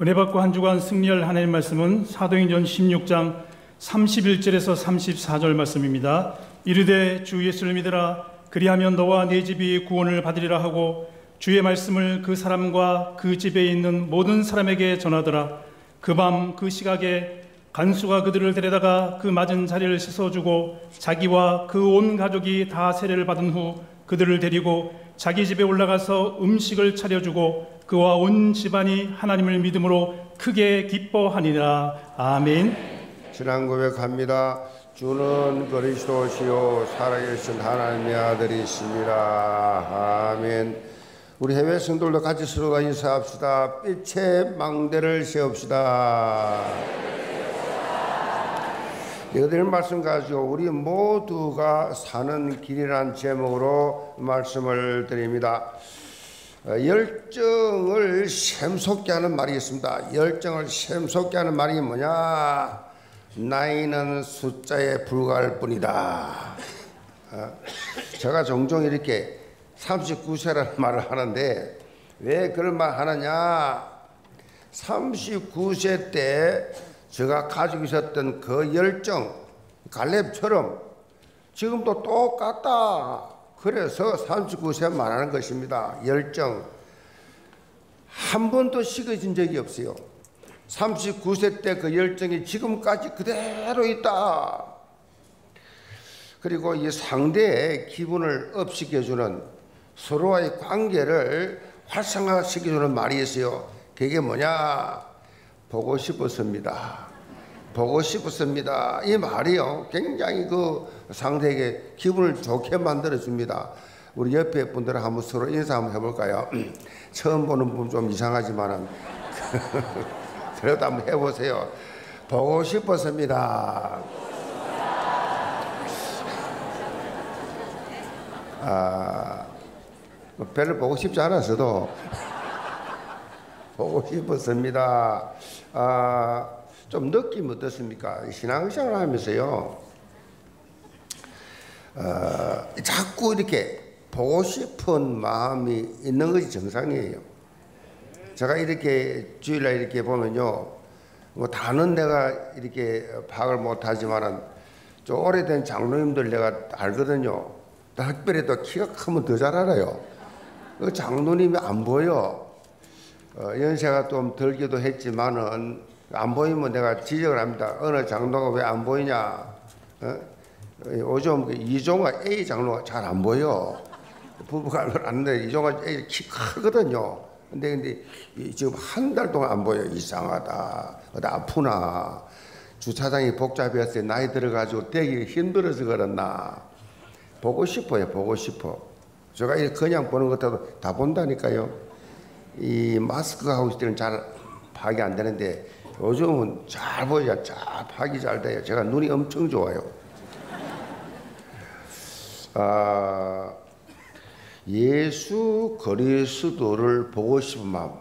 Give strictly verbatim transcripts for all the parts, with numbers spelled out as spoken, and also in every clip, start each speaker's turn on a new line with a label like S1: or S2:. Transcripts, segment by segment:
S1: 은혜 받고 한 주간 승리할 하나님 말씀은 사도행전 십육 장 삼십일 절에서 삼십사 절 말씀입니다. 이르되 주 예수를 믿으라. 그리하면 너와 네 집이 구원을 받으리라 하고 주의 말씀을 그 사람과 그 집에 있는 모든 사람에게 전하더라. 그 밤 그 시각에 간수가 그들을 데려다가 그 맞은 자리를 씻어주고 자기와 그 온 가족이 다 세례를 받은 후 그들을 데리고 자기 집에 올라가서 음식을 차려주고 그와 온 집안이 하나님을 믿음으로 크게 기뻐하니라. 아멘.
S2: 신앙 고백합니다. 주는 그리스도시요 살아계신 하나님의 아들이십니다. 아멘. 우리 해외 성도들도 같이 서로가 인사합시다. 빛의 망대를 세웁시다. 여덟 말씀 가지고 우리 모두가 사는 길이라는 제목으로 말씀을 드립니다. 열정을 샘솟게 하는 말이 있습니다. 열정을 샘솟게 하는 말이 뭐냐? 나이는 숫자에 불과할 뿐이다. 제가 종종 이렇게 삼십구 세라는 말을 하는데 왜 그런 말 하느냐? 삼십구 세 때 제가 가지고 있었던 그 열정, 갈렙처럼 지금도 똑같다. 그래서 삼십구 세 말하는 것입니다. 열정. 한 번도 식어진 적이 없어요. 삼십구 세 때 그 열정이 지금까지 그대로 있다. 그리고 이 상대의 기분을 업시켜주는, 서로와의 관계를 활성화시켜주는 말이 있어요. 그게 뭐냐? 보고 싶었습니다. 보고 싶었습니다. 이 말이요, 굉장히 그 상대에게 기분을 좋게 만들어줍니다. 우리 옆에 분들은 한번 서로 인사 한번 해볼까요? 처음 보는 분 좀 이상하지만은 그래도 한번 해보세요. 보고 싶었습니다. 아, 별로 보고 싶지 않았어도 보고 싶었습니다. 아, 좀 느낌 어떻습니까? 신앙생활 하면서요, 어, 자꾸 이렇게 보고 싶은 마음이 있는 것이 정상이에요. 제가 이렇게 주일날 이렇게 보면요, 뭐 다는 내가 이렇게 파악을 못하지만은 좀 오래된 장로님들 내가 알거든요. 특별히 또 키가 크면 더 잘 알아요. 그 장로님이 안 보여. 어, 연세가 좀 들기도 했지만은 안 보이면 내가 지적을 합니다. 어느 장로가 왜 안 보이냐? 어? 요즘 이종화 A 장로가 잘 안 보여. 부부가 안는데 이종화 A 키 크거든요. 근데 근데 지금 한 달 동안 안 보여. 이상하다. 어디 아프나? 주차장이 복잡해서 나이 들어가지고 되기 힘들어서 그랬나? 보고 싶어요. 보고 싶어. 제가 그냥 보는 것도 다 본다니까요. 이 마스크 하고 있을 때는 잘 파악이 안 되는데 요즘은 잘 보여야 잘 파악이 잘 돼요. 제가 눈이 엄청 좋아요. 아, 예수 그리스도를 보고 싶은 마음.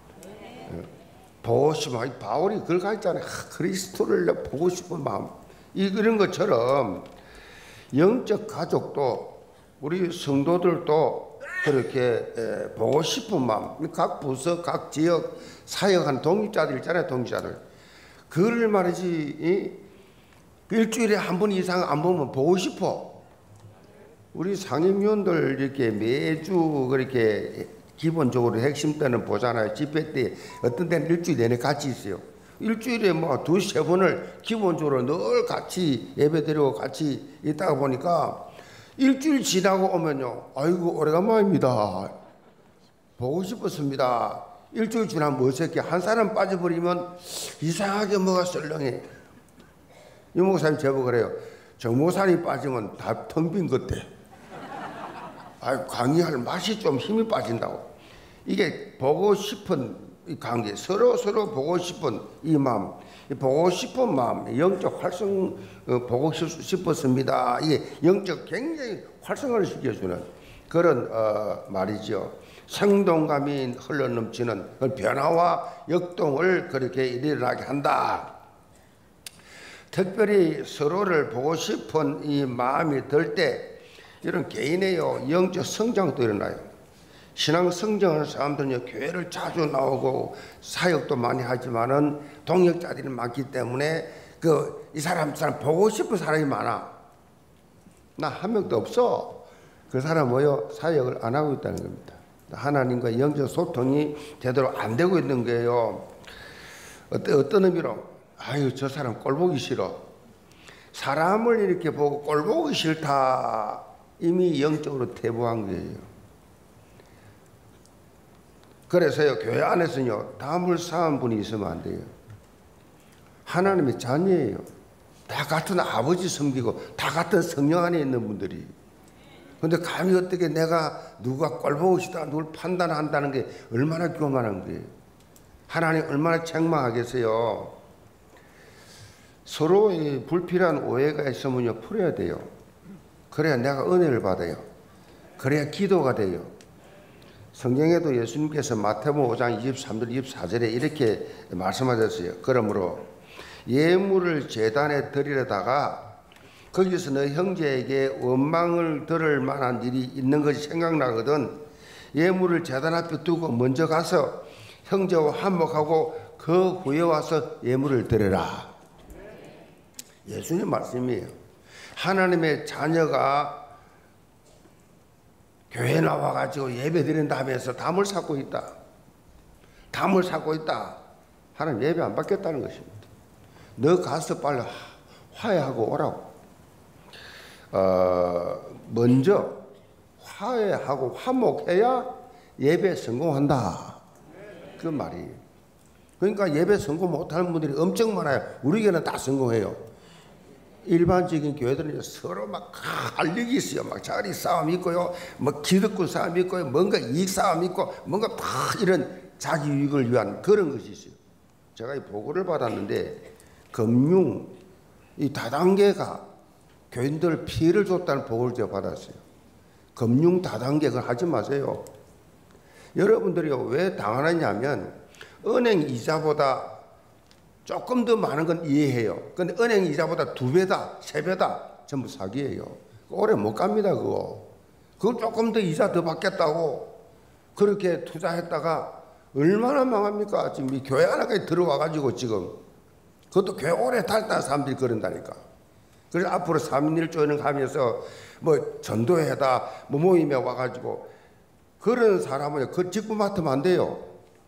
S2: 보고 싶은 마음. 바울이 그걸 가있잖아요. 그리스도를 보고 싶은 마음. 이런 것처럼 영적 가족도 우리 성도들도 그렇게 보고 싶은 마음, 각 부서, 각 지역 사역한 동역자들 있잖아요. 동역자들. 그걸 말이지, 일주일에 한 번 이상 안 보면 보고 싶어. 우리 상임위원들 이렇게 매주 그렇게 기본적으로 핵심 때는 보잖아요. 집회 때 어떤 때는 일주일 내내 같이 있어요. 일주일에 뭐 두세 번을 기본적으로 늘 같이 예배 드리고 같이 있다가 보니까 일주일 지나고 오면요, 아이고 오래간만입니다. 보고 싶었습니다. 일주일 지나면 어떻게 한 사람 빠져버리면 이상하게 뭐가 썰렁해. 유 목사님 제보 그래요. 정 목사님 빠지면 다 텅 빈 것 같아. 아, 강의할 맛이 좀 힘이 빠진다고. 이게 보고 싶은 이 관계, 서로 서로 보고 싶은 이 마음, 보고 싶은 마음, 영적 활성, 어, 보고 싶었습니다. 이게 영적 굉장히 활성화를 시켜주는 그런 어, 말이죠. 생동감이 흘러넘치는 그 변화와 역동을 그렇게 일어나게 한다. 특별히 서로를 보고 싶은 이 마음이 들 때 이런 개인의 영적 성장도 일어나요. 신앙 성장하는 사람들은 교회를 자주 나오고 사역도 많이 하지만은 동역자들이 많기 때문에 그 이 사람 사람 보고 싶은 사람이 많아. 나 한 명도 없어. 그 사람 뭐요? 사역을 안 하고 있다는 겁니다. 하나님과 영적 소통이 제대로 안 되고 있는 거예요. 어떤 어떤 의미로? 아유, 저 사람 꼴 보기 싫어. 사람을 이렇게 보고 꼴 보기 싫다. 이미 영적으로 퇴보한 거예요. 그래서요, 교회 안에서는요, 담을 쌓은 분이 있으면 안 돼요. 하나님의 자녀예요. 다 같은 아버지 섬기고 다 같은 성령 안에 있는 분들이. 근데 감히 어떻게 내가 누가 꼴 보고 싶다, 누굴 판단한다는 게 얼마나 교만한 거예요. 하나님 얼마나 책망하겠어요. 서로 불필요한 오해가 있으면요, 풀어야 돼요. 그래야 내가 은혜를 받아요. 그래야 기도가 돼요. 성경에도 예수님께서 마태복음 오 장 이십삼 절 이십사 절에 이렇게 말씀하셨어요. 그러므로 예물을 제단에 드리려다가 거기서 너 형제에게 원망을 들을 만한 일이 있는 것이 생각나거든 예물을 제단 앞에 두고 먼저 가서 형제와 한몫하고 그 후에 와서 예물을 드려라. 예수님 말씀이에요. 하나님의 자녀가 교회 나와가지고 예배 드린다 하면서 담을 쌓고 있다. 담을 쌓고 있다. 하나님 예배 안 받겠다는 것입니다. 너 가서 빨리 화해하고 오라고. 어, 먼저 화해하고 화목해야 예배 성공한다. 그 말이에요. 그러니까 예배 성공 못하는 분들이 엄청 많아요. 우리 교회는 다 성공해요. 일반적인 교회들은 서로 막 알력이 있어요. 막 자리 싸움 있고요. 뭐 기득권 싸움 있고요. 뭔가 이익 싸움 있고 뭔가 다 이런 자기 유익을 위한 그런 것이 있어요. 제가 이 보고를 받았는데 금융 이 다단계가 교인들 피해를 줬다는 보고를 제가 받았어요. 금융 다단계 그걸 하지 마세요. 여러분들이 왜 당하느냐면 은행 이자보다 조금 더 많은 건 이해해요. 근데 은행 이자보다 두 배다, 세 배다 전부 사기예요. 오래 못 갑니다, 그거. 그걸 조금 더 이자 더 받겠다고 그렇게 투자했다가 얼마나 망합니까? 지금 이 교회 하나까지 들어와가지고 지금 그것도 교회 오래 달다 사람들이 그런다니까. 그래서 앞으로 삼인일 조회는 가면서 뭐 전도회다, 뭐 모임에 와가지고 그런 사람은 그 직분 맡으면 안 돼요.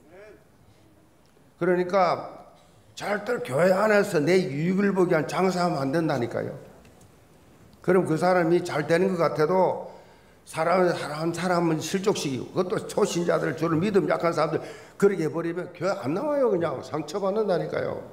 S2: 그러니까 절대로 교회 안에서 내 유익을 보기 위한 장사하면 안 된다니까요. 그럼 그 사람이 잘 되는 것 같아도 사람, 사람, 사람은 실족시키고 그것도 초신자들 주로 믿음 약한 사람들 그렇게 해버리면 교회 안 나와요. 그냥 상처받는다니까요.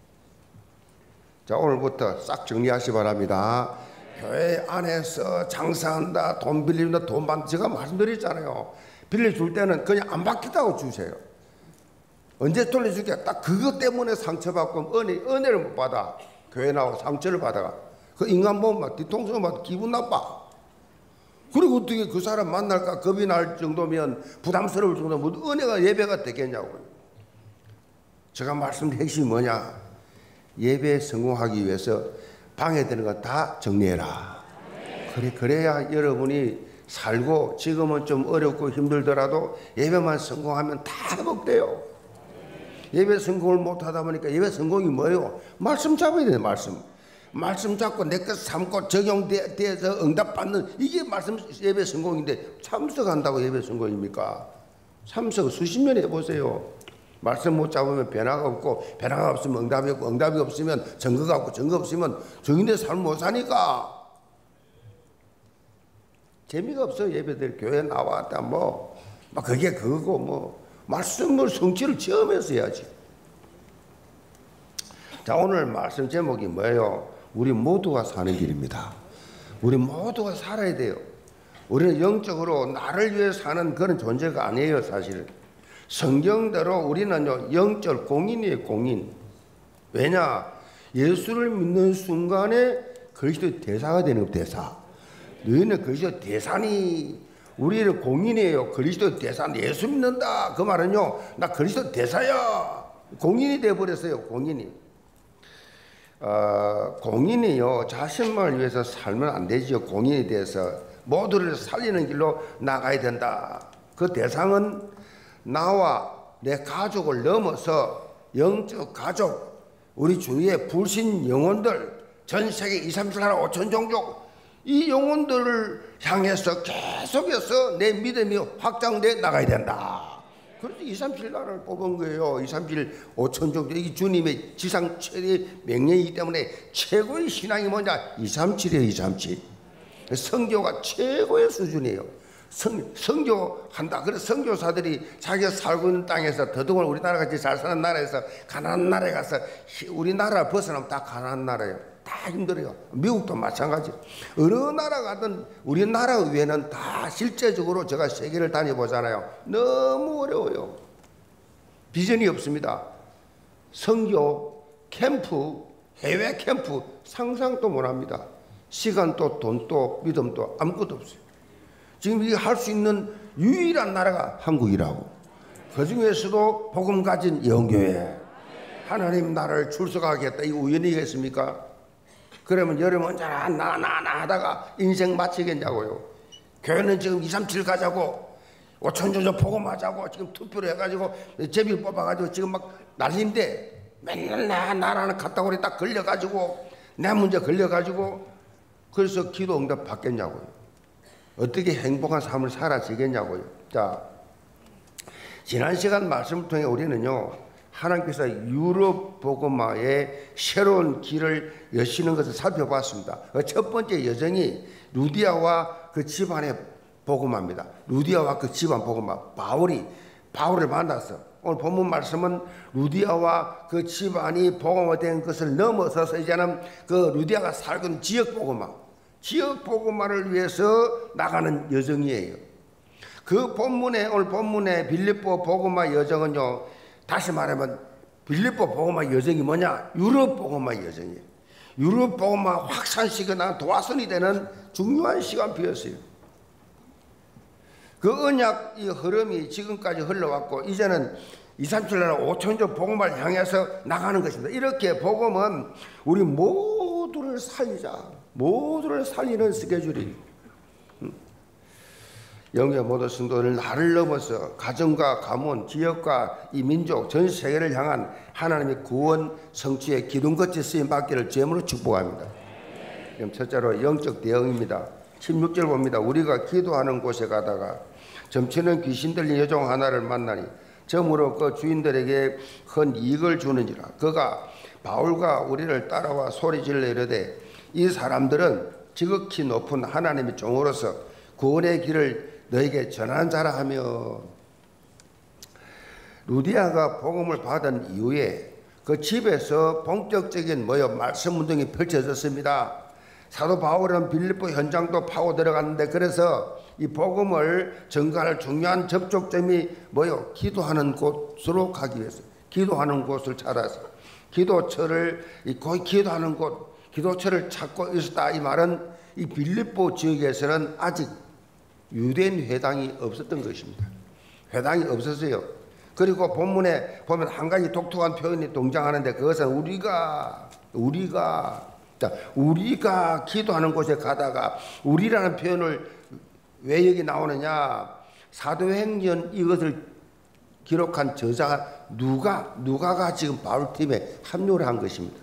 S2: 자, 오늘부터 싹 정리하시 바랍니다. 교회 안에서 장사한다, 돈 빌린다, 돈 받는다. 제가 말씀드렸잖아요. 빌려줄 때는 그냥 안 받겠다고 주세요. 언제 돌려줄게? 딱 그것 때문에 상처받고 은혜, 은혜를 못 받아. 교회 나오고 상처를 받아가. 그 인간 보면 막 뒤통수 막 기분 나빠. 그리고 어떻게 그 사람 만날까 겁이 날 정도면 부담스러울 정도면 은혜가 예배가 되겠냐고요. 제가 말씀드린 핵심이 뭐냐? 예배에 성공하기 위해서 방해되는 거 다 정리해라. 그래, 그래야 여러분이 살고 지금은 좀 어렵고 힘들더라도 예배만 성공하면 다 회복돼요. 예배 성공을 못하다 보니까 예배 성공이 뭐예요? 말씀 잡아야 돼요. 말씀. 말씀 잡고 내 것 삼고 적용돼서 응답받는 이게 말씀 예배 성공인데 참석한다고 예배 성공입니까? 참석 수십 년 해보세요. 말씀 못 잡으면 변화가 없고 변화가 없으면 응답이 없고 응답이 없으면 증거가 없고 증거 없으면 증인의 삶을 못 사니까 재미가 없어요. 예배들 교회 나왔다 뭐 막 그게 그거고 뭐 말씀을 성취를 체험해서 해야지. 자, 오늘 말씀 제목이 뭐예요? 우리 모두가 사는 길입니다. 우리 모두가 살아야 돼요. 우리는 영적으로 나를 위해 사는 그런 존재가 아니에요. 사실은 성경대로 우리는요 영적 공인이에요. 공인. 왜냐? 예수를 믿는 순간에 그리스도의 대사가 되는 대사. 너희는 그리스도의 대사니. 우리는 공인이에요. 그리스도의 대사. 예수 믿는다. 그 말은요 나 그리스도 대사야. 공인이 되어버렸어요. 공인이. 어, 공인이요 자신만을 위해서 살면 안 되죠. 공인이 돼서 모두를 살리는 길로 나가야 된다. 그 대상은 나와 내 가족을 넘어서 영적 가족, 우리 주위의 불신 영혼들, 전 세계 이삼칠 나라 오천 종족, 이 영혼들을 향해서 계속해서 내 믿음이 확장돼 나가야 된다. 그래서 이삼칠 나라를 뽑은 거예요. 이삼칠 오천 종족. 이 주님의 지상 최대 명령이기 때문에 최고의 신앙이 뭐냐? 이삼칠이에요. 이삼칠. 선교가 최고의 수준이에요. 성, 선교한다. 그래서 선교사들이 자기가 살고 있는 땅에서, 더더욱 우리나라 같이 잘 사는 나라에서 가난한 나라에 가서 우리나라 벗어나면 다 가난한 나라예요. 다 힘들어요. 미국도 마찬가지. 어느 나라 가든 우리나라 외에는 다 실제적으로 제가 세계를 다녀보잖아요. 너무 어려워요. 비전이 없습니다. 선교, 캠프, 해외 캠프 상상도 못합니다. 시간도 돈도 믿음도 아무것도 없어요. 지금 이 할 수 있는 유일한 나라가 한국이라고. 그 중에서도 복음 가진 영교회, 하나님 나라를 출석하겠다. 이거 우연이겠습니까? 그러면 여러분 언제나 나나나 하다가 인생 마치겠냐고요. 교회는 지금 이삼칠 가자고, 오천 종족 복음하자고 지금 투표를 해가지고 제비 뽑아가지고 지금 막 난리인데, 맨날 나 나라는 카테고리 딱 걸려가지고 내 문제 걸려가지고, 그래서 기도 응답 받겠냐고요. 어떻게 행복한 삶을 살아지겠냐고요. 자, 지난 시간 말씀을 통해 우리는요, 하나님께서 유럽 복음화의 새로운 길을 여시는 것을 살펴봤습니다. 첫 번째 여정이 루디아와 그 집안의 복음화입니다. 루디아와 그 집안 복음화. 바울이 바울을 만났어. 오늘 본문 말씀은 루디아와 그 집안이 복음화된 것을 넘어서서 이제는 그 루디아가 살고 있는 지역 복음화, 지역 복음화를 위해서 나가는 여정이에요. 그 본문에, 오늘 본문의 빌립보 복음화 여정은요, 다시 말하면 빌립보 복음화 여정이 뭐냐? 유럽 복음화 여정이에요. 유럽 복음화 확산시키거나 도화선이 되는 중요한 시간표였어요. 그 언약의 흐름이 지금까지 흘러왔고, 이제는 이삼칠 나라 오천 종 복음화를 향해서 나가는 것입니다. 이렇게 복음은 우리 모두를 살리자, 모두를 살리는 스케줄이. 영계 모든 성도들, 나를 넘어서 가정과 가문, 지역과 이 민족, 전 세계를 향한 하나님의 구원 성취의 기둥같이 쓰임 받기를 제물로 축복합니다. 그럼 첫째로 영적 대응입니다. 십육 절 봅니다. 우리가 기도하는 곳에 가다가 점치는 귀신 들린 여종 하나를 만나니 점으로 그 주인들에게 큰 이익을 주는지라. 그가 바울과 우리를 따라와 소리질러 이르되, 이 사람들은 지극히 높은 하나님의 종으로서 구원의 길을 너에게 전한 자라 하며, 루디아가 복음을 받은 이후에 그 집에서 본격적인 뭐요 말씀 운동이 펼쳐졌습니다. 사도 바울은 빌립보 현장도 파고 들어갔는데, 그래서 이 복음을 전가할 중요한 접촉점이 뭐요 기도하는 곳으로 가기 위해서 기도하는 곳을 찾아서 기도처를 거기 기도하는 곳, 기도처를 찾고 있었다. 이 말은 이 빌립보 지역에서는 아직 유대인 회당이 없었던 것입니다. 회당이 없었어요. 그리고 본문에 보면 한 가지 독특한 표현이 등장하는데, 그것은 우리가 우리가 자, 우리가 기도하는 곳에 가다가 우리라는 표현을 왜 여기 나오느냐? 사도행전 이것을 기록한 저자가 누가 누가가 지금 바울 팀에 합류를 한 것입니다.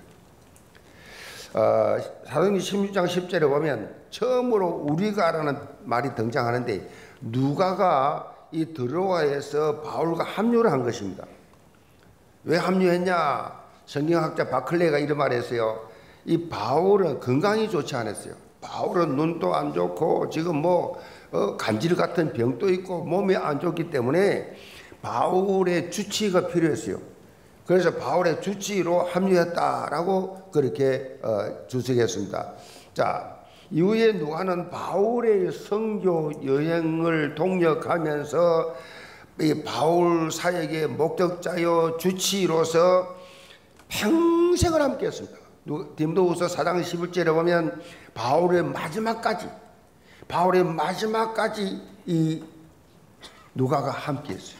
S2: 어, 사도행전 십육 장 십 절에 보면 처음으로 우리가라는 말이 등장하는데, 누가가 이 드로아에서 바울과 합류를 한 것입니다. 왜 합류했냐? 성경학자 바클레가 이런 말을 했어요. 이 바울은 건강이 좋지 않았어요. 바울은 눈도 안 좋고 지금 뭐 어, 간질 같은 병도 있고 몸이 안 좋기 때문에 바울의 주치의가 필요했어요. 그래서 바울의 주치의로 합류했다라고 그렇게 어, 주석했습니다. 자, 이후에 누가는 바울의 선교 여행을 동역하면서 이 바울 사역의 목적자요 주치의로서 평생을 함께했습니다. 디모데후서 사 장 십일 절에 보면 바울의 마지막까지 바울의 마지막까지 이 누가가 함께했어요.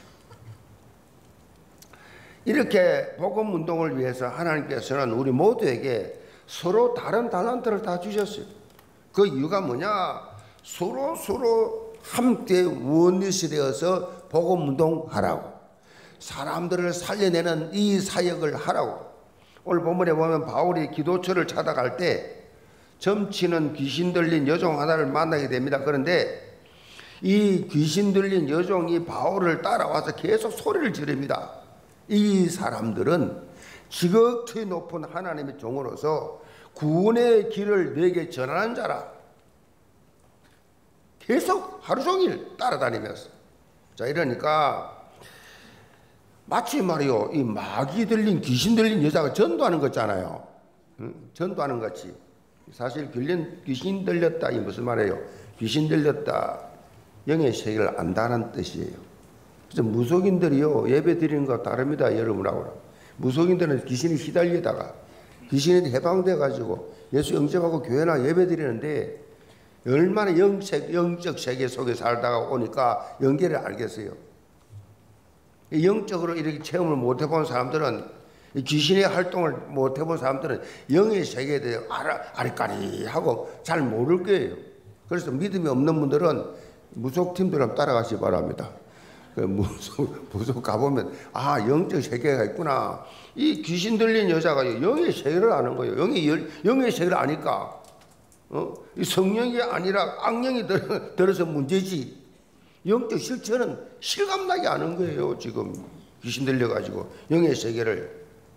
S2: 이렇게 복음 운동을 위해서 하나님께서는 우리 모두에게 서로 다른 달란트를 다 주셨어요. 그 이유가 뭐냐? 서로 서로 함께 원리시 되어서 복음운동하라고, 사람들을 살려내는 이 사역을 하라고. 오늘 본문에 보면 바울이 기도처를 찾아갈 때 점치는 귀신 들린 여종 하나를 만나게 됩니다. 그런데 이 귀신 들린 여종이 바울을 따라와서 계속 소리를 지릅니다. 이 사람들은 지극히 높은 하나님의 종으로서 구원의 길을 내게 전하는 자라. 계속 하루 종일 따라다니면서. 자, 이러니까 마치 말이요, 이 마귀 들린 귀신 들린 여자가 전도하는 것 같잖아요. 응? 전도하는 것 같이. 사실 귀신, 귀신 들렸다 이 무슨 말이에요? 귀신 들렸다, 영의 세계를 안다는 뜻이에요. 그래서 무속인들이요, 예배 드리는 거 다릅니다. 여러분하고. 무속인들은 귀신이 시달리다가 귀신이 해방돼 가지고 예수 영접하고 교회나 예배 드리는데 얼마나 영적, 영적 세계 속에 살다가 오니까 연계를 알겠어요. 영적으로 이렇게 체험을 못 해본 사람들은, 귀신의 활동을 못 해본 사람들은 영의 세계에 대해 아리까리하고 잘 모를 거예요. 그래서 믿음이 없는 분들은 무속팀들은 따라가시 바랍니다. 무속, 무속 가보면 아, 영적 세계가 있구나. 이 귀신 들린 여자가 영의 세계를 아는 거예요. 영의, 영의 세계를 아니까 어? 이 성령이 아니라 악령이 들어, 들어서 문제지. 영적 실체는 실감나게 아는 거예요. 지금 귀신 들려가지고 영의 세계를.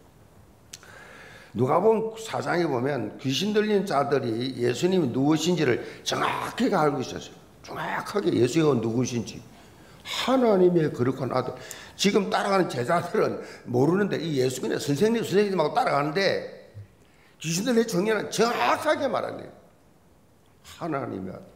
S2: 누가복음 사 장에 보면 귀신 들린 자들이 예수님이 누구신지를 정확하게 알고 있었어요. 정확하게 예수가 누구신지. 하나님의 거룩한 아들. 지금 따라가는 제자들은 모르는데 이 예수님의 선생님 선생님하고 따라가는데 귀신 들린 청년은 정확하게 말하네요. 하나님의 아들.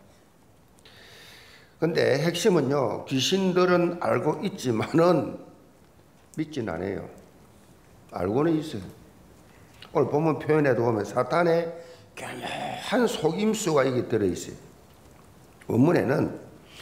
S2: 근데 핵심은요, 귀신들은 알고 있지만은 믿진 않아요. 알고는 있어요. 오늘 본문 표현에도 보면 사탄의 교묘한 속임수가 이게 들어있어요. 원문에는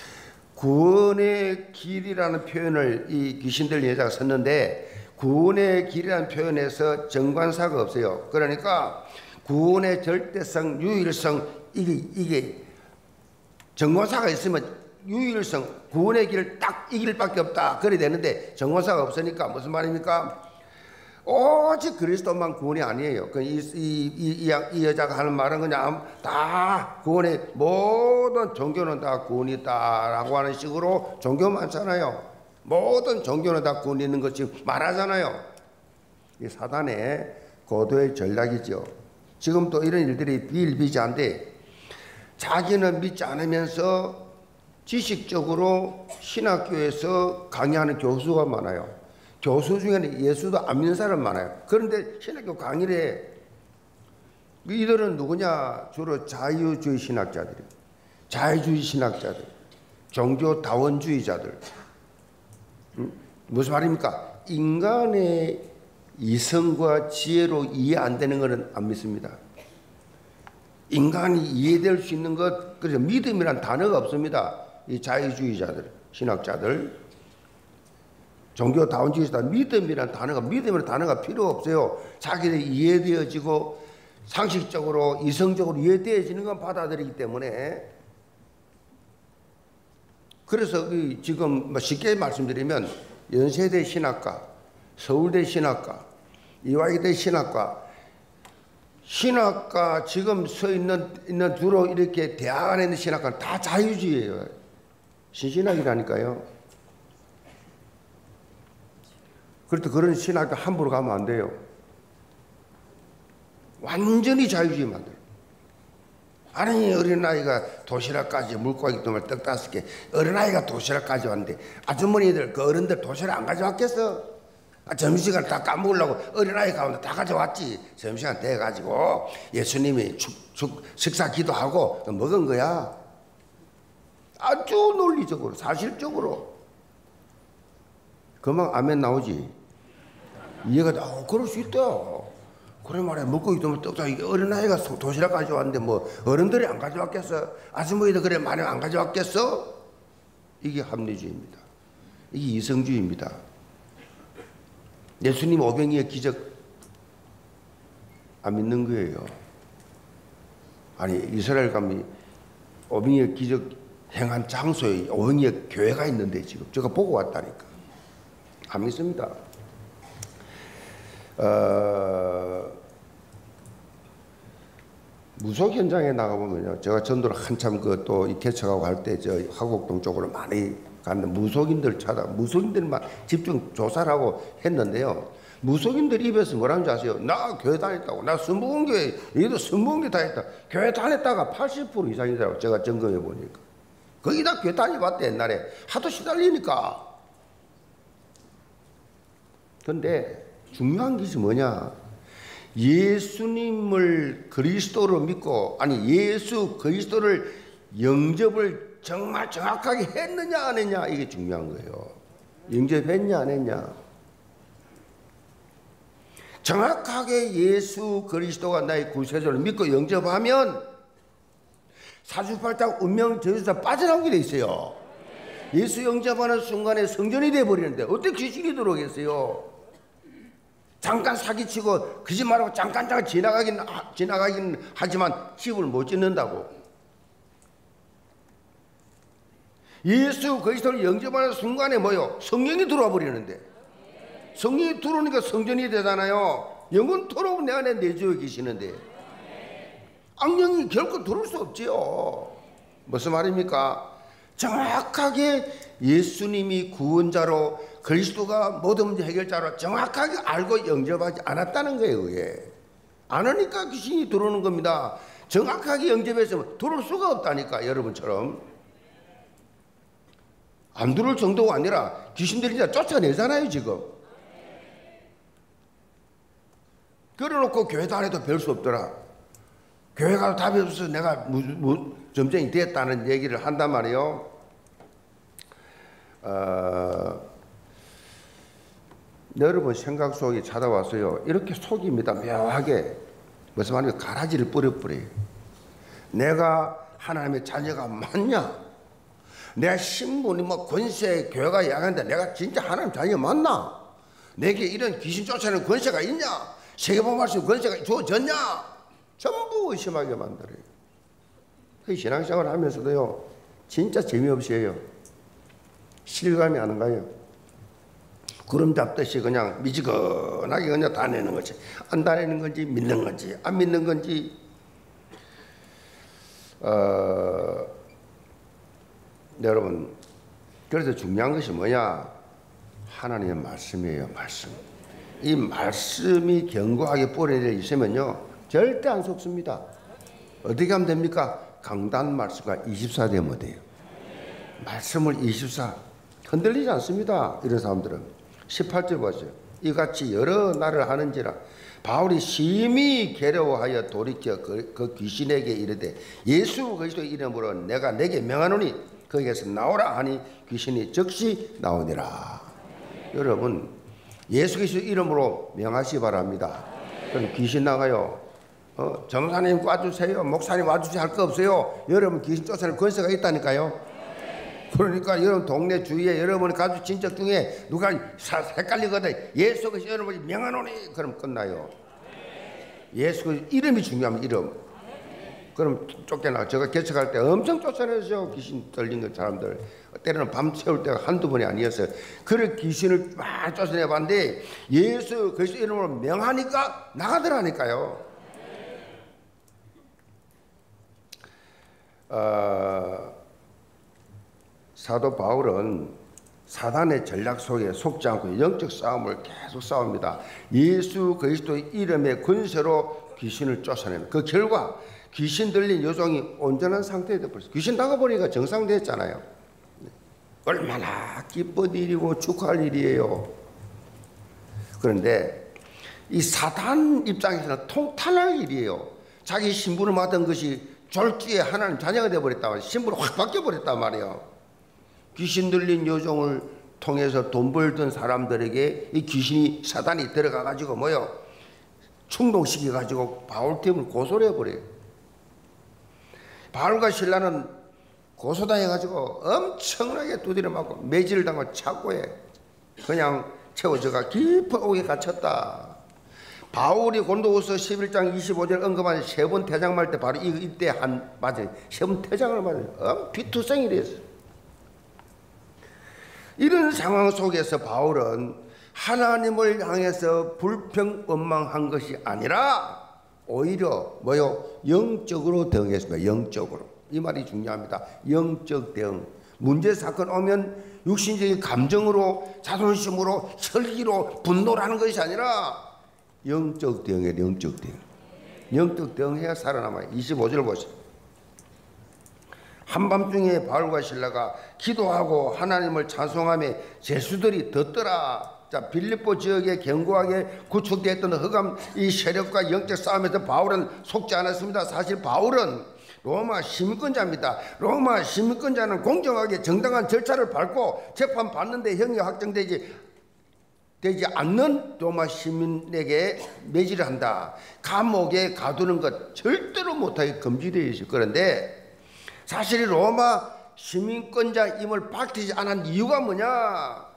S2: 구원의 길이라는 표현을 이 귀신들 여자가 썼는데, 구원의 길이라는 표현에서 정관사가 없어요. 그러니까 구원의 절대성, 유일성, 이게, 이게 정관사가 있으면 유일성, 구원의 길을 딱 이 길밖에 없다. 그래 되는데 정관사가 없으니까 무슨 말입니까? 오직 그리스도만 구원이 아니에요. 이, 이, 이, 이, 이 여자가 하는 말은 그냥 다 구원의 모든 종교는 다 구원이다라고 하는 식으로 종교 많잖아요. 모든 종교는 다 구원이 있는 것이 말하잖아요. 이 사단의 고도의 전략이죠. 지금 또 이런 일들이 비일비재한데, 자기는 믿지 않으면서 지식적으로 신학교에서 강의하는 교수가 많아요. 교수 중에는 예수도 안 믿는 사람 많아요. 그런데 신학교 강의를 해. 이들은 누구냐? 주로 자유주의 신학자들이에요. 자유주의 신학자들, 종교다원주의자들. 음? 무슨 말입니까? 인간의 이성과 지혜로 이해 안 되는 것은 안 믿습니다. 인간이 이해될 수 있는 것, 그래서 믿음이란 단어가 없습니다. 이 자유주의자들, 신학자들, 종교다원주의자, 믿음이란 단어가, 믿음이란 단어가 필요 없어요. 자기들이 이해되어지고 상식적으로, 이성적으로 이해되어지는 건 받아들이기 때문에. 그래서 지금 쉽게 말씀드리면 연세대 신학과, 서울대 신학과, 이화여대 신학과, 신학과 지금 서 있는, 있는 주로 이렇게 대학 안에 있는 신학과는 다 자유주의예요. 신신학이라니까요. 그렇다 그런 신학교 함부로 가면 안 돼요. 완전히 자유주의 만들어. 아니, 어린아이가 도시락까지 물고기 놈을 떡 다섯 개, 어린아이가 도시락까지 왔는데 아주머니들, 그 어른들 도시락 안 가져왔겠어? 아, 점심시간 다 까먹으려고 어린아이 가운데 다 가져왔지. 점심시간 돼가지고 예수님이 축, 축, 식사 기도하고 먹은 거야. 아주 논리적으로, 사실적으로. 그만 아멘 나오지. 이해가 돼. 어, 그럴 수 있다. 그래 말이야. 물고기 좀 떡, 어린아이가 도시락 가져왔는데 뭐 어른들이 안 가져왔겠어? 아주머니도 그래 많이 안 가져왔겠어? 이게 합리주의입니다. 이게 이성주의입니다. 예수님 오병이의 기적 안 믿는 거예요. 아니, 이스라엘 가면 오병이의 기적 행한 장소에 오행에 교회가 있는데 지금 제가 보고 왔다니까. 안 믿습니다. 어, 무속 현장에 나가보면요, 제가 전도를 한참 그 또 이 개척하고 할 때 저 화곡동 쪽으로 많이 갔는데 무속인들 찾아 무속인들만 집중 조사를 하고 했는데요. 무속인들 입에서 뭐라는 줄 아세요? 나 교회 다녔다고, 나 순복음교회, 여기도 순복음교회 다녔다. 교회 다녔다가 팔십 퍼센트 이상이더라고. 제가 점검해 보니까. 거기 다 교회 다녀봤대 옛날에. 하도 시달리니까. 근데 중요한 것이 뭐냐? 예수님을 그리스도로 믿고, 아니 예수 그리스도를 영접을 정말 정확하게 했느냐 안 했냐, 이게 중요한 거예요. 영접했냐 안 했냐. 정확하게 예수 그리스도가 나의 구세주를 믿고 영접하면 사주팔자 운명 저주에서 빠져나오게 돼 있어요. 예수 영접하는 순간에 성전이 돼버리는데 어떻게 귀신이 들어오겠어요? 잠깐 사기치고 거짓말하고 잠깐 잠깐 지나가긴 지나가긴 하지만 집을 못 짓는다고. 예수 그리스도를 영접하는 순간에 뭐요? 성령이 들어와 버리는데, 성령이 들어오니까 성전이 되잖아요. 영원토록 내 안에 내주어 계시는데 악령이 결코 들어올 수 없지요. 무슨 말입니까? 정확하게 예수님이 구원자로 그리스도가 모든 문제 해결자로 정확하게 알고 영접하지 않았다는 거예요. 그게 안 하니까 귀신이 들어오는 겁니다. 정확하게 영접해서 들어올 수가 없다니까. 여러분처럼 안 들어올 정도가 아니라 귀신들이 이제 쫓아내잖아요 지금. 그래놓고 교회 다녀도 별 수 없더라. 교회 가도 답이 없어서 내가 무, 무, 점쟁이 됐다는 얘기를 한단 말이에요. 어, 여러분 생각 속에 찾아왔어요. 이렇게 속입니다. 묘하게. 무슨 말이에요? 가라지를 뿌려뿌려요. 내가 하나님의 자녀가 맞냐? 내가 신분이 뭐 권세 교회가 이야기하는데 내가 진짜 하나님 자녀 맞나? 내게 이런 귀신 쫓아내는 권세가 있냐? 세계보험 말씀 권세가 주어졌냐? 전부 의심하게 만들어요. 그 신앙생활을 하면서도요, 진짜 재미없이 해요. 실감이 안 가요. 구름 잡듯이 그냥 미지근하게 그냥 다 내는 거지. 안 다내는 건지 믿는 건지 안 믿는 건지. 어, 여러분, 그래서 중요한 것이 뭐냐? 하나님의 말씀이에요. 말씀. 이 말씀이 견고하게 뿌려져 있으면요 절대 안 속습니다. 어떻게 하면 됩니까? 강단 말씀과 이십사 되면 돼요. 말씀을 이십사 흔들리지 않습니다. 이런 사람들은. 십팔 절 보세요. 이같이 여러 날을 하는지라 바울이 심히 괴로워하여 돌이켜 그, 그 귀신에게 이르되 예수 그리스도 이름으로 내가 내게 명하노니 거기에서 나오라 하니 귀신이 즉시 나오니라. 여러분, 예수 그리스도 이름으로 명하시 바랍니다. 그럼 귀신 나가요. 어, 전도사님 와주세요. 목사님 와주세요. 할 거 없어요. 여러분 귀신 쫓아낼 권세가 있다니까요. 그러니까 여러분 동네 주위에 여러분 가족 친척 중에 누가 사, 헷갈리거든. 예수 그리스도 이름으로 명하노니 그럼 끝나요. 예수 그리스도 이름이 중요합니다. 이름. 그럼 쫓겨나. 제가 개척할 때 엄청 쫓아내죠. 귀신 떨린 그 사람들. 때로는 밤 새울 때가 한두 번이 아니었어요. 그래 귀신을 막 쫓아내봤는데 예수 그리스도 이름으로 명하니까 나가더라니까요. 어, 사도 바울은 사단의 전략 속에 속지 않고 영적 싸움을 계속 싸웁니다. 예수 그리스도 이름의 권세로 귀신을 쫓아내는 그 결과 귀신 들린 여종이 온전한 상태에 되어버렸어요. 귀신 나가버리니까 정상됐잖아요. 얼마나 기쁜 일이고 축하할 일이에요. 그런데 이 사단 입장에서는 통탄할 일이에요. 자기 신분을 맡은 것이 졸지에 하나님 자녀가 되어버렸단 말이에요. 신분이 확 바뀌어버렸단 말이에요. 귀신 들린 여종을 통해서 돈 벌던 사람들에게 이 귀신이 사단이 들어가가지고 뭐요? 충동시켜가지고 바울팀을 고소를 해버려요. 바울과 신라는 고소당해가지고 엄청나게 두드려 맞고 매질을 당하고 착고에 그냥 채워져가 깊은 옥에 갇혔다. 바울이 고린도후서 십일 장 이십오 절 언급한 세 번 퇴장 말 때 바로 이, 이때 한 맞아요. 세 번 퇴장을 맞아요. 어? 비투성이 됐어요. 이런 상황 속에서 바울은 하나님을 향해서 불평 원망한 것이 아니라 오히려 뭐요? 영적으로 대응했습니다. 영적으로. 이 말이 중요합니다. 영적 대응. 문제 사건 오면 육신적인 감정으로 자존심으로 혈기로 분노라는 것이 아니라 영적 대응이에요. 영적 대응. 영적 대응해야 살아남아요. 이십오 절 보세요. 한밤중에 바울과 실라가 기도하고 하나님을 찬송하며 죄수들이 덧더라. 자, 빌립보 지역에 견고하게 구축되었던 흑암 이 세력과 영적 싸움에서 바울은 속지 않았습니다. 사실 바울은 로마 시민권자입니다. 로마 시민권자는 공정하게 정당한 절차를 밟고 재판받는데 형이 확정되지 되지 않는 로마 시민에게 매질을 한다. 감옥에 가두는 것 절대로 못하게 금지되어 있을 그런데 사실 로마 시민권자임을 밝히지 않은 이유가 뭐냐?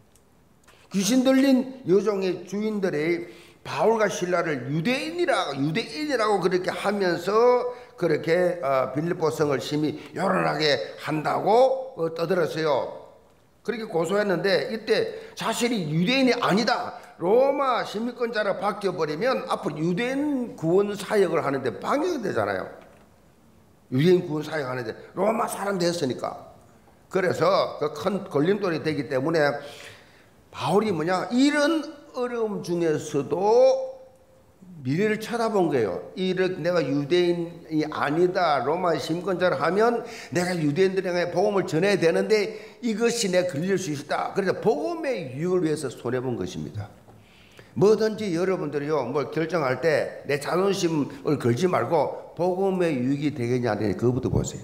S2: 귀신 들린 여종의 주인들이 바울과 실라를 유대인이라고 유대인이라고 그렇게 하면서 그렇게 어, 빌립보 성을 심히 요란하게 한다고 어, 떠들었어요. 그렇게 고소했는데 이때 사실이 유대인이 아니다. 로마 시민권자로 바뀌어버리면 앞으로 유대인 구원 사역을 하는데 방해가 되잖아요. 유대인 구원 사역하는데 로마 사람 됐으니까. 그래서 그 큰 걸림돌이 되기 때문에 바울이 뭐냐 이런 어려움 중에서도 미래를 쳐다본 거예요. 이렇게 내가 유대인이 아니다 로마 시민권자를 하면 내가 유대인들에게 복음을 전해야 되는데 이것이 내가 걸릴 수 있다. 그래서 복음의 유익을 위해서 손해본 것입니다. 뭐든지 여러분들이요 뭘 결정할 때 내 자존심을 걸지 말고 복음의 유익이 되겠냐 안 되겠냐 그거부터 보세요.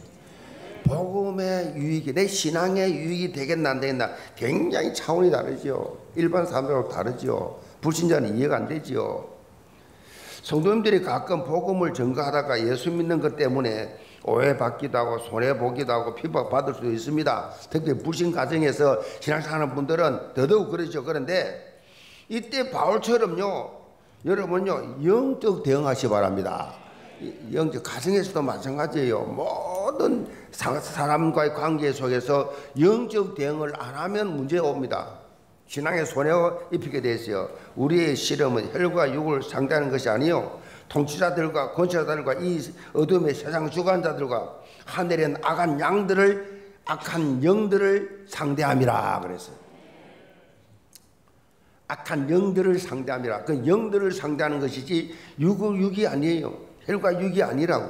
S2: 복음의 유익이 내 신앙의 유익이 되겠나 안 되겠나 굉장히 차원이 다르죠. 일반 사람들하고 다르죠. 불신자는 이해가 안 되죠. 성도님들이 가끔 복음을 전가하다가 예수 믿는 것 때문에 오해받기도 하고 손해보기도 하고 핍박받을 수도 있습니다. 특히 불신 가정에서 신앙생활하는 분들은 더더욱 그러죠. 그런데 이때 바울처럼요 여러분요 영적 대응하시 바랍니다. 영적 가정에서도 마찬가지예요. 모든 사람과의 관계 속에서 영적 대응을 안 하면 문제가 옵니다. 신앙에 손해가 입히게 되었어요. 우리의 실험은 혈과 육을 상대하는 것이 아니요 통치자들과 권세자들과 이 어둠의 세상 주관자들과 하늘엔 악한 양들을 악한 영들을 상대함이라 그랬어요. 악한 영들을 상대함이라. 그 영들을 상대하는 것이지 육을 육이 아니에요. 혈과 육이 아니라고.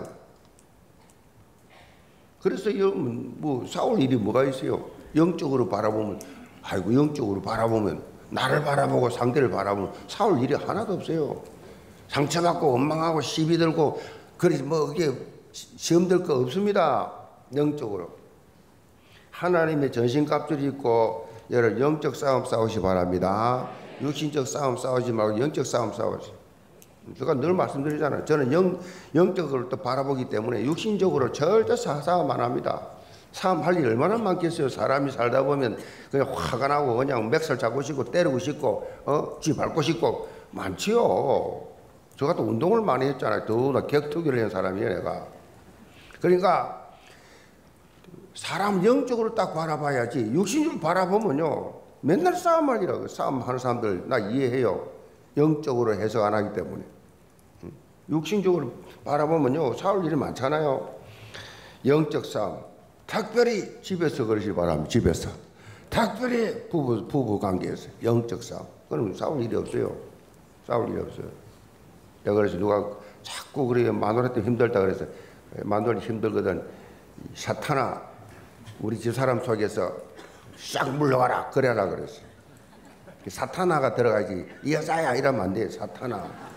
S2: 그래서 뭐 싸울 일이 뭐가 있어요? 영적으로 바라보면 아이고 영적으로 바라보면 나를 바라보고 상대를 바라보면 싸울 일이 하나도 없어요. 상처받고 원망하고 시비 들고 그래서 뭐 그게 시험 들 거 없습니다. 영적으로 하나님의 전신갑주를 입고 여러분 영적 싸움 싸우시 바랍니다. 육신적 싸움 싸우지 말고 영적 싸움 싸우시. 제가 늘 말씀드리잖아요. 저는 영, 영적으로 또 바라보기 때문에 육신적으로 절대 싸움 안 합니다. 싸움 할 일 얼마나 많겠어요. 사람이 살다 보면 그냥 화가 나고 그냥 맥살 잡고 싶고 때리고 싶고 어? 쥐 밟고 싶고 많지요. 저 같은 운동을 많이 했잖아요. 더구나 격투기를 한 사람이에요 내가. 그러니까 사람 영적으로 딱 바라봐야지 육신적으로 바라보면요 맨날 싸움하기라고. 싸움하는 사람들 나 이해해요. 영적으로 해석 안 하기 때문에. 육신적으로 바라보면요 싸울 일이 많잖아요. 영적 싸움 특별히 집에서 그러시기 바랍니다. 집에서 특별히 부부, 부부 관계에서 영적 싸움 그럼 싸울 일이 없어요. 싸울 일이 없어요. 내가 그래서 누가 자꾸 그래 마누라 때문에 힘들다 그래서 마누라 힘들거든 사탄아 우리 집 사람 속에서 싹 물러가라 그래라 그랬어. 사탄아가 들어가지 이 여자야 이러면 안 돼. 사탄아.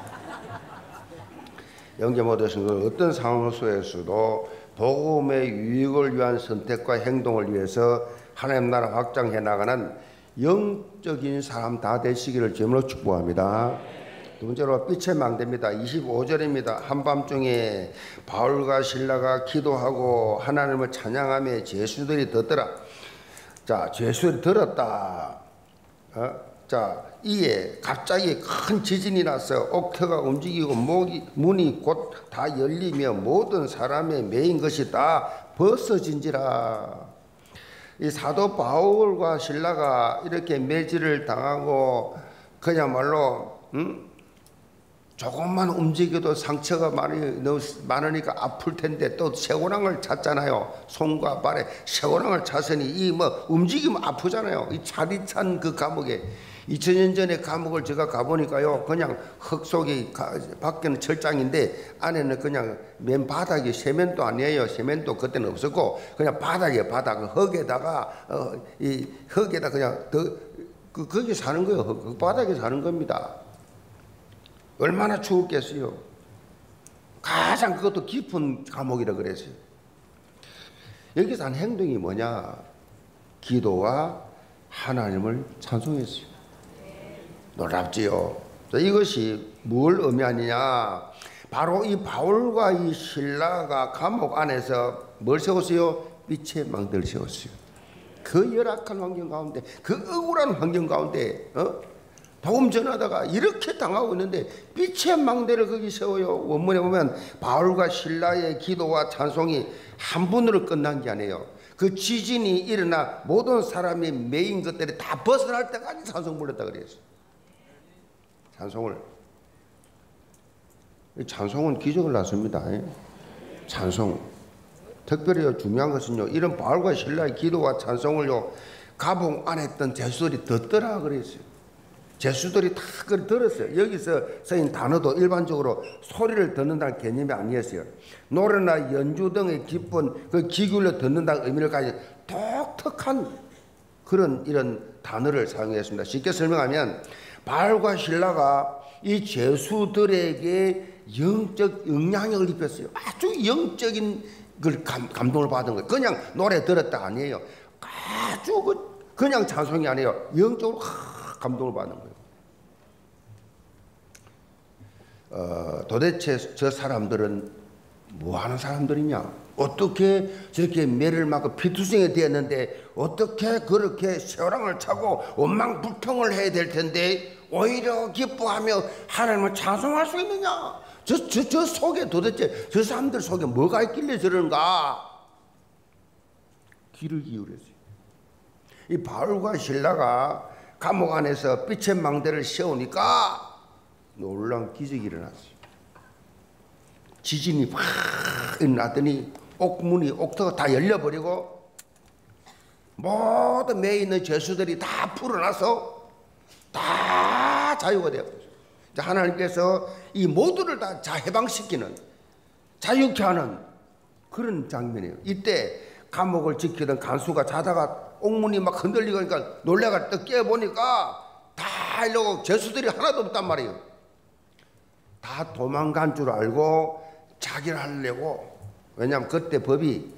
S2: 영계 모드신 그 어떤 상황 속에서도 복음의 유익을 위한 선택과 행동을 위해서 하나님 나라 확장해 나가는 영적인 사람 다 되시기를 주님으로 축복합니다. 두 번째로 빛의 망대입니다. 이십오 절입니다. 한밤중에 바울과 실라가 기도하고 하나님을 찬양하며 죄수들이 듣더라. 자, 죄수들이 들었다. 어? 자, 이에 갑자기 큰 지진이 나서 옥터가 움직이고 목이, 문이 곧 다 열리며 모든 사람의 매인 것이 다 벗어진지라. 이 사도 바울과 실라가 이렇게 매질을 당하고 그야말로 음? 조금만 움직여도 상처가 많이 많으니까 아플 텐데 또 쇠고랑을 찼잖아요. 손과 발에 쇠고랑을 찼으니 이 뭐 움직이면 아프잖아요. 이 차디찬 그 감옥에 이천 년 전에 감옥을 제가 가보니까요, 그냥 흙 속에 밖에는 철장인데 안에는 그냥 맨 바닥이 세면도 아니에요. 세면도 그때는 없었고 그냥 바닥에 바닥 흙에다가 어, 이 흙에다 그냥 더 그 거기 사는 거예요. 그 바닥에 사는 겁니다. 얼마나 추웠겠어요. 가장 그것도 깊은 감옥이라 그랬어요. 여기서 한 행동이 뭐냐? 기도와 하나님을 찬송했어요. 놀랍지요. 이것이 뭘 의미하느냐? 바로 이 바울과 이 실라가 감옥 안에서 뭘 세웠어요? 빛의 망대를 세웠어요. 그 열악한 환경 가운데, 그 억울한 환경 가운데 어? 복음 전하다가 이렇게 당하고 있는데 빛의 망대를 거기 세워요. 원문에 보면 바울과 실라의 기도와 찬송이 한 분으로 끝난 게 아니에요. 그 지진이 일어나 모든 사람이 매인 것들이 다 벗어날 때까지 찬송 불렀다 그랬어요. 찬송을. 찬송은 기적을 낳습니다. 찬송. 특별히 중요한 것은요, 이런 바울과 실라의 기도와 찬송을요, 감옥 안에 있던 죄수들이 듣더라 그랬어요. 죄수들이 다 그걸 들었어요. 여기서 쓰인 단어도 일반적으로 소리를 듣는다는 개념이 아니었어요. 노래나 연주 등의 기쁜 그 귀기울여 듣는다는 의미를 가진 독특한 그런 이런 단어를 사용했습니다. 쉽게 설명하면 바울과 실라가 이 죄수들에게 영적 영향력을 입혔어요. 아주 영적인 그 감, 감동을 받은 거예요. 그냥 노래 들었다 아니에요. 아주 그 그냥 찬송이 아니에요. 영적으로 감동을 받는 거예요. 어, 도대체 저 사람들은 뭐 하는 사람들이냐? 어떻게 저렇게 매를 맞고 피투성이 되었는데 어떻게 그렇게 쇠고랑을 차고 원망불평을 해야 될 텐데 오히려 기뻐하며 하나님을 찬송할 수 있느냐? 저, 저, 저 속에 도대체 저 사람들 속에 뭐가 있길래 저런가? 귀를 기울였어요. 이 바울과 실라가 감옥 안에서 빛의 망대를 세우니까 놀라운 기적이 일어났어요. 지진이 확 일어났더니 옥문이 옥터가 다 열려버리고 모든 매에 있는 죄수들이 다 풀어나서 다 자유가 되었어요. 하나님께서 이 모두를 다 해방시키는, 자유케 하는 그런 장면이에요. 이때 감옥을 지키던 간수가 자다가 옥문이 막 흔들리고 하니까 놀래가 또 깨보니까 다 이러고 죄수들이 하나도 없단 말이에요. 다 도망간 줄 알고 자기를 하려고. 왜냐하면 그때 법이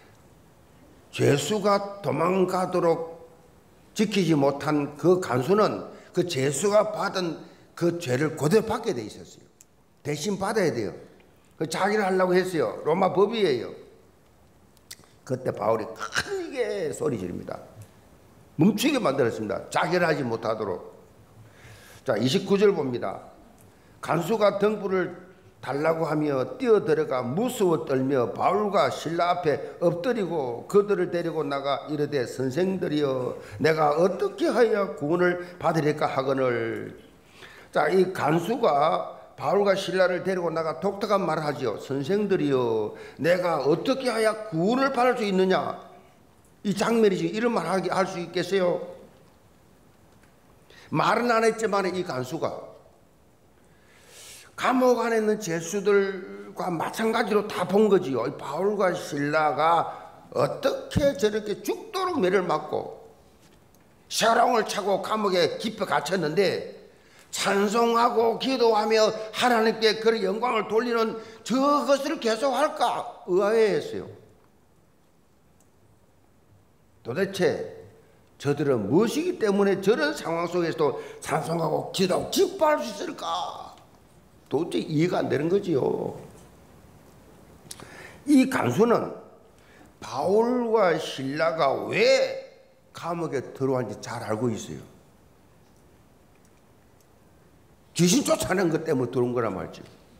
S2: 죄수가 도망가도록 지키지 못한 그 간수는 그 죄수가 받은 그 죄를 그대로 받게 돼 있었어요. 대신 받아야 돼요. 그 자기를 하려고 했어요. 로마 법이에요. 그때 바울이 크게 소리 지릅니다. 멈추게 만들었습니다. 자기를 하지 못하도록. 자, 이십구 절 봅니다. 간수가 등불을 달라고 하며 뛰어들어가 무서워 떨며 바울과 실라 앞에 엎드리고 그들을 데리고 나가 이르되 선생들이여 내가 어떻게 하여 구원을 받으리까 하거늘. 자, 이 간수가 바울과 실라를 데리고 나가 독특한 말을 하지요. 선생들이여 내가 어떻게 하여 구원을 받을 수 있느냐. 이 장면이 지금 이런 말 하게 할 수 있겠어요? 말은 안 했지만 이 간수가 감옥 안에 있는 죄수들과 마찬가지로 다 본 거지요. 바울과 실라가 어떻게 저렇게 죽도록 매를 맞고 쇠고랑을 차고 감옥에 깊이 갇혔는데 찬송하고 기도하며 하나님께 그 영광을 돌리는 저것을 계속할까 의아해했어요. 도대체 저들은 무엇이기 때문에 저런 상황 속에서도 찬송하고 기도하고 기뻐할 수 있을까? 도대체 이해가 안 되는 거지요. 이 간수는 바울과 실라가 왜 감옥에 들어왔는지 잘 알고 있어요. 귀신 쫓아내는 것 때문에 들어온 거란 말이죠.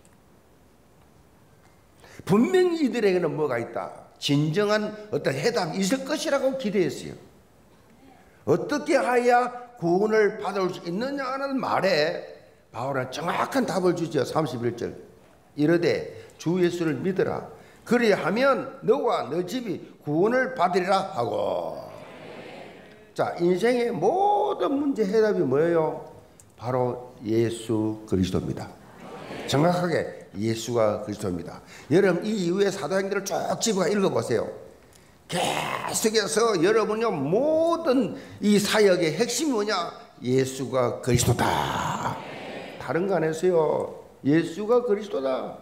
S2: 분명히 이들에게는 뭐가 있다. 진정한 어떤 해답이 있을 것이라고 기대했어요. 어떻게 하여야 구원을 받을 수 있느냐는 말에 바울은 정확한 답을 주죠. 삼십일 절 이르되 주 예수를 믿으라. 그리하면 너와 너 집이 구원을 받으리라 하고. 자, 인생의 모든 문제 해답이 뭐예요? 바로 예수 그리스도입니다. 정확하게 예수가 그리스도입니다. 여러분 이 이후에 사도행전을 쭉 집어가 읽어보세요. 계속해서 여러분요 모든 이 사역의 핵심이 뭐냐? 예수가 그리스도다. 다른 거 안 했어요. 예수가 그리스도다.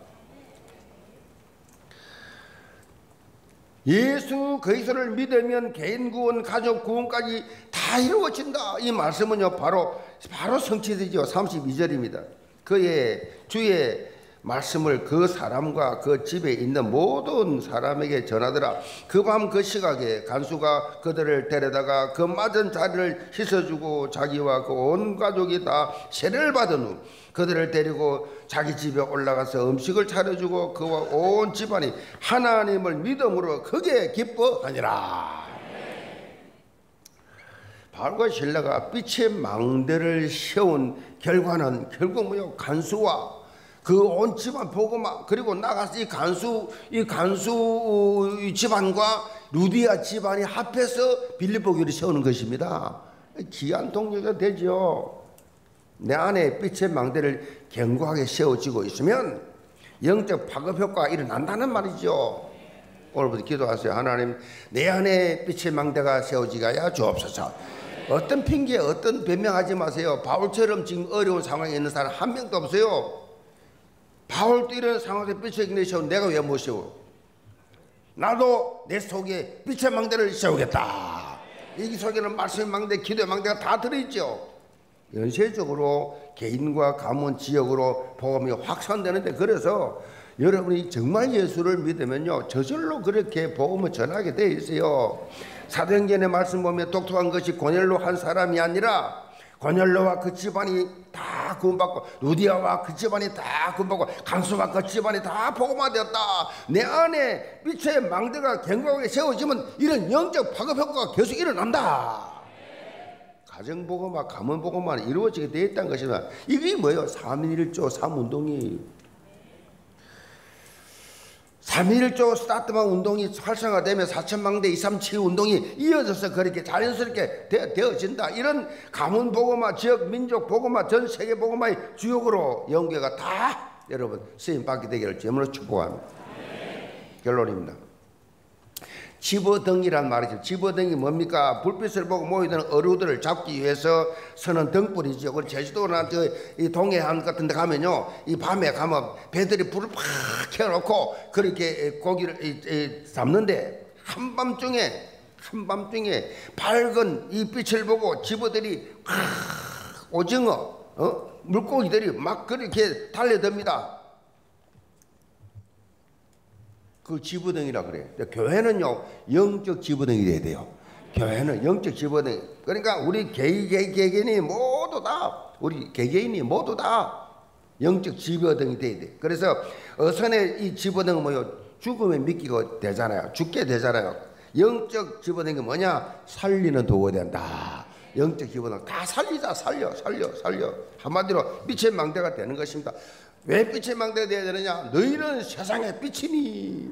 S2: 예수 그리스도를 믿으면 개인 구원, 가족 구원까지 다 이루어진다. 이 말씀은요 바로 바로 성취되죠. 삼십이 절입니다. 그의 주의 말씀을 그 사람과 그 집에 있는 모든 사람에게 전하더라. 그 밤 그 시각에 간수가 그들을 데려다가 그 맞은 자리를 씻어주고 자기와 그 온 가족이 다 세례를 받은 후 그들을 데리고 자기 집에 올라가서 음식을 차려주고 그와 온 집안이 하나님을 믿음으로 크게 기뻐하니라. 바울과 실라가 빛의 망대를 세운 결과는 결국 뭐요? 간수와 그 온 집안 보고만 그리고 나가서 이 간수 이 간수 집안과 루디아 집안이 합해서 빌립보 교회를 세우는 것입니다. 귀한 동료가 되죠. 내 안에 빛의 망대를 견고하게 세워지고 있으면 영적 파급 효과가 일어난다는 말이죠. 오늘부터 기도하세요. 하나님, 내 안에 빛의 망대가 세워지게 하여 주옵소서. 어떤 핑계, 어떤 변명하지 마세요. 바울처럼 지금 어려운 상황에 있는 사람 한 명도 없어요. 바울도 이런 상황에서 빛의 망대를 세우고 내가 왜 못 세워? 나도 내 속에 빛의 망대를 세우겠다. 이 속에는 말씀의 망대, 기도의 망대가 다 들어있죠. 연쇄적으로 개인과 가문, 지역으로 복음이 확산되는데, 그래서 여러분이 정말 예수를 믿으면요 저절로 그렇게 복음을 전하게 되어 있어요. 사도행전의 말씀 보면 독특한 것이 고넬로 한 사람이 아니라 고넬로와 그 집안이 다 구원받고 루디아와 그 집안이 다 구원받고 간수와 그 집안이 다 복음화 되었다. 내 안에 빛의 망대가 견고하게 세워지면 이런 영적 파급 효과가 계속 일어난다. 가정복음화, 가문복음화 이루어지게 되어 있다는 것이다. 이게 뭐예요? 삼일일조 삼운동이 삼일일조 스타트만 운동이 활성화되면 사천망대 이삼칠 운동이 이어져서 그렇게 자연스럽게 되, 되어진다. 이런 가문복음화, 지역 민족복음화, 전 세계복음화의 주역으로 연계가 다 여러분 쓰임받게 되기를 주님으로 축복합니다. 결론입니다. 집어등이란 말이죠. 집어등이 뭡니까? 불빛을 보고 모이던 어류들을 잡기 위해서 서는 등불이죠. 그 제주도나 이 동해안 같은 데 가면요, 이 밤에 가면 배들이 불을 팍 켜놓고 그렇게 고기를 잡는데 한밤중에 한밤중에 밝은 이 빛을 보고 집어들이 오징어, 어? 물고기들이 막 그렇게 달려듭니다. 그 집어등이라 그래요. 교회는요 영적 집어등이 돼야 돼요. 교회는 영적 집어등. 그러니까 우리 개, 개, 개개인이 모두 다 우리 개개인이 모두 다 영적 집어등이 돼야 돼. 그래서 어선의 이 집어등은 뭐요? 죽음에 믿기가 되잖아요. 죽게 되잖아요. 영적 집어등이 뭐냐? 살리는 도구가 된다. 영적 집어등 다 살리자. 살려 살려 살려. 한마디로 빛의 망대가 되는 것입니다. 왜 빛의 망대가 되어야 되느냐? 너희는 세상의 빛이니.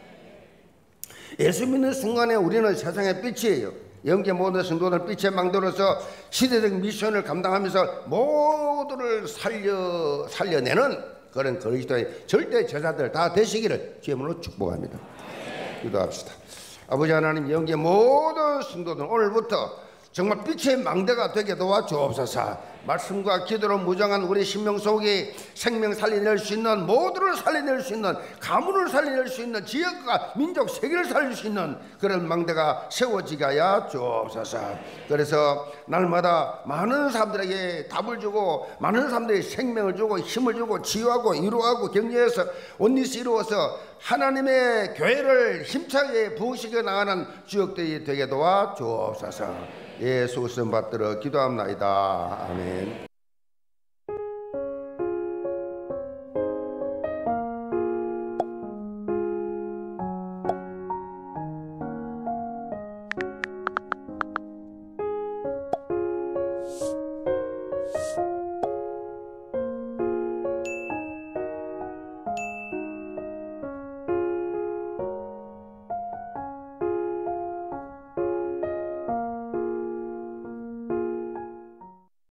S2: 예수 믿는 순간에 우리는 세상의 빛이에요. 영계 모든 성도들 빛의 망대로서 시대적 미션을 감당하면서 모두를 살려, 살려내는 그런 그리스도의 절대 제자들 다 되시기를 주님으로 축복합니다. 기도합시다. 아버지 하나님, 영계 모든 성도들 오늘부터 정말 빛의 망대가 되게 도와주옵소서. 말씀과 기도로 무장한 우리 심령 속에 생명 살려낼 수 있는, 모두를 살려낼 수 있는, 가문을 살려낼 수 있는, 지역과 민족 세계를 살릴 수 있는 그런 망대가 세워지게 하여 주옵소서. 그래서 날마다 많은 사람들에게 답을 주고 많은 사람들에게 생명을 주고 힘을 주고 치유하고 위로하고 격려해서 원리스 이루어서 하나님의 교회를 힘차게 부으시게 나가는 주역들이 되게 도와 주옵소서. 예수 씀 받들어 기도합나이다. 아멘.